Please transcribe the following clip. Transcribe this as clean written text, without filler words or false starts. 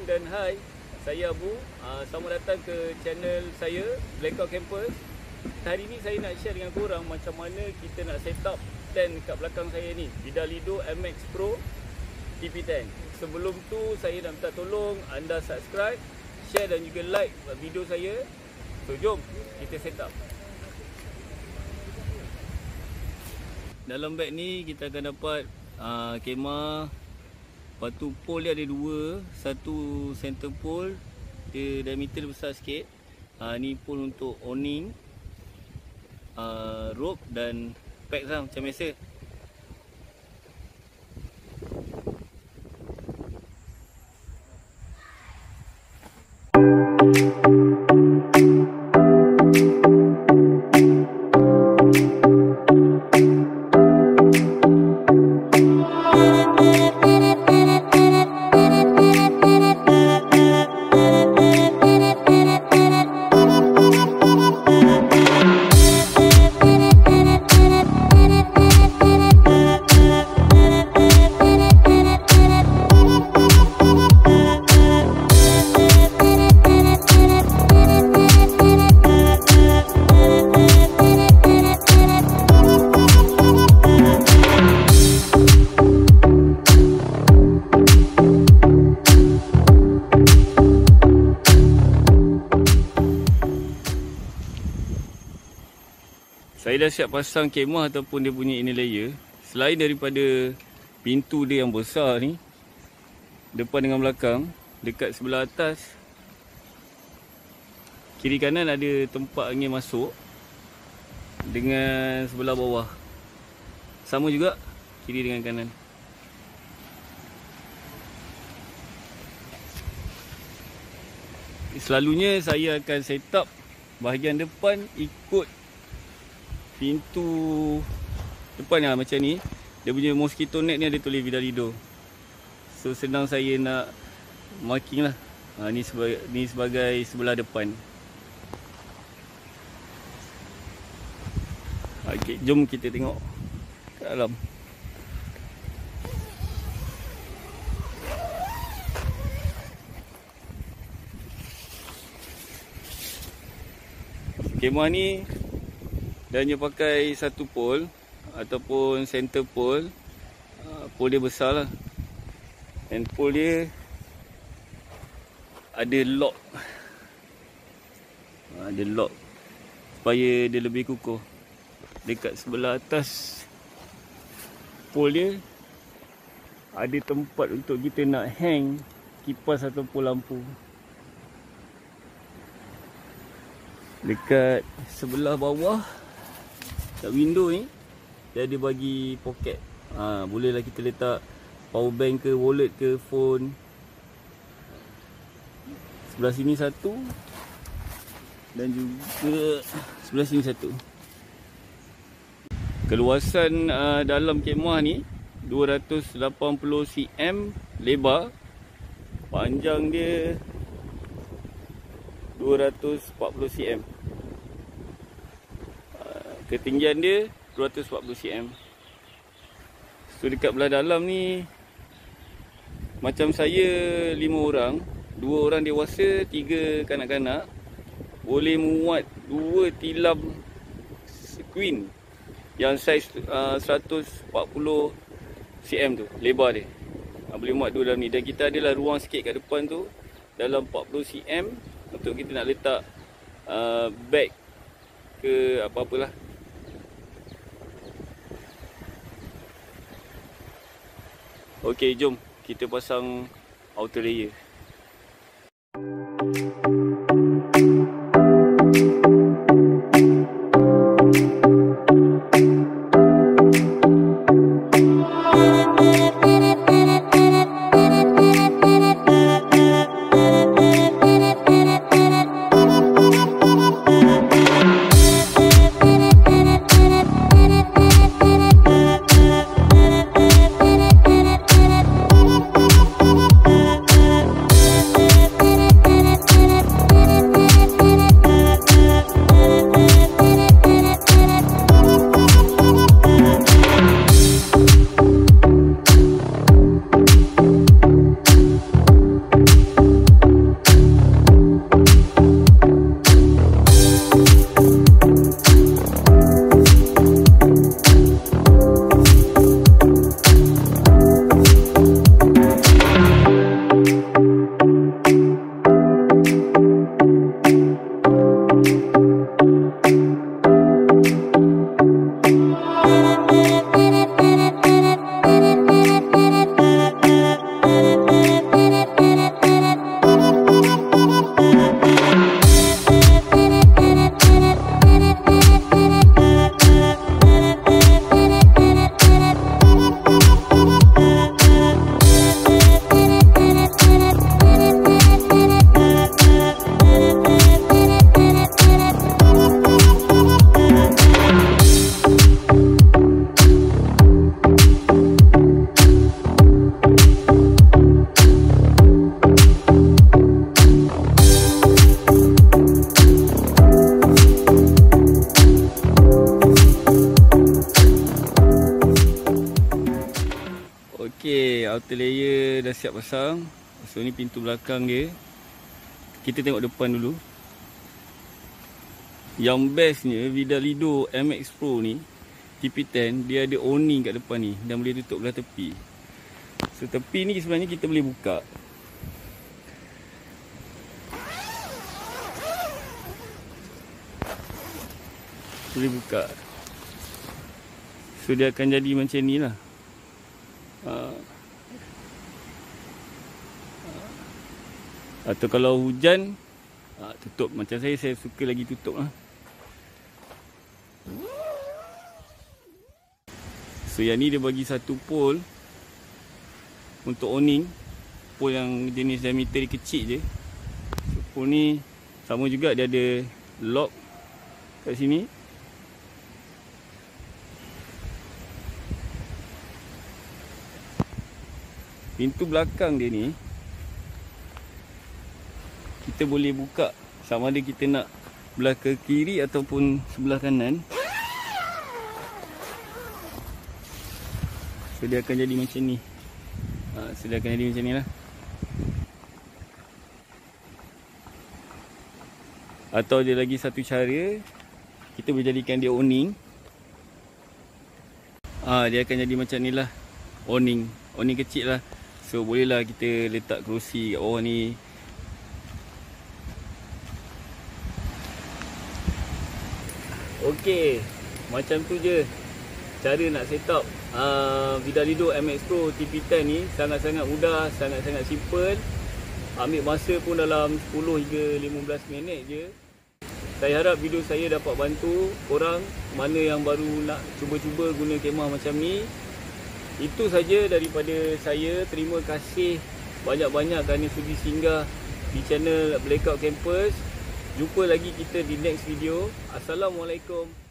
dan hai, saya Abu. Selamat datang ke channel saya, Blackout Campus. Hari ni saya nak share dengan korang macam mana kita nak set up tent kat belakang saya ni, Vidalido MX Pro TP10. Sebelum tu saya nak minta tolong anda subscribe, share dan juga like video saya. So jom kita set up. Dalam beg ni kita akan dapat kemah. Lepas tu pole dia ada dua. Satu center pole, dia diameter besar sikit. Ni pole untuk awning, rope dan pack lah macam biasa. Saya dah siap pasang kemah ataupun dia punya inner layer. Selain daripada pintu dia yang besar ni, depan dengan belakang, dekat sebelah atas kiri kanan ada tempat angin masuk, dengan sebelah bawah sama juga, kiri dengan kanan. Selalunya saya akan set up bahagian depan ikut pintu depan lah, macam ni. Dia punya mosquito net ni ada tulis Vidalido. So senang saya nak marking lah. Ni sebagai sebelah depan. Okay, jom kita tengok kat dalam. Kemah ni dia hanya pakai satu pole ataupun center pole. Pole dia besar lah. And pole dia ada lock. Ada lock supaya dia lebih kukuh. Dekat sebelah atas pole dia ada tempat untuk kita nak hang kipas ataupun lampu. Dekat sebelah bawah, kat window ni, dia ada bagi poket. Bolehlah kita letak power bank ke, wallet ke, phone. Sebelah sini satu, dan juga sebelah sini satu. Keluasan dalam kemah ni 280 cm lebar. Panjang dia 240 cm. Ketinggian dia 240 cm. So dekat belah dalam ni, macam saya 5 orang, 2 orang dewasa, 3 kanak-kanak, boleh muat 2 tilam queen yang saiz 140 cm tu, lebar dia. Boleh muat 2 dalam ni. Dan kita adalah ruang sikit kat depan tu, dalam 40 cm, untuk kita nak letak bag ke apa-apalah. Okey, jom kita pasang outer layer. Water layer dah siap pasang. So ni pintu belakang dia. Kita tengok depan dulu. Yang bestnya Vidalido MX Pro ni TP10, dia ada awning kat depan ni dan boleh tutup belah tepi. So tepi ni sebenarnya kita boleh buka. Boleh buka. So dia akan jadi macam ni lah. Atau kalau hujan, tutup. Macam saya suka lagi tutup lah. So yang ni dia bagi satu pole untuk awning. Pole yang jenis diameter kecil je. So pole ni sama juga, dia ada lock kat sini. Pintu belakang dia ni kita boleh buka sama ada kita nak belah ke kiri ataupun sebelah kanan. So dia akan jadi macam ni. So dia akan jadi macam ni lah. Atau ada lagi satu cara, kita boleh jadikan dia awning. Dia akan jadi macam ni lah. Awning kecil lah. So bolehlah kita letak kerusi kat bawah ni. Okey, macam tu je cara nak set up Vidalido MX Pro TP10 ni. Sangat-sangat mudah, sangat-sangat simple. Ambil masa pun dalam 10 hingga 15 minit je. Saya harap video saya dapat bantu korang mana yang baru nak cuba-cuba guna kemah macam ni. Itu saja daripada saya. Terima kasih banyak-banyak kerana sudi singgah di channel Blackout Campus. Jumpa lagi kita di next video. Assalamualaikum.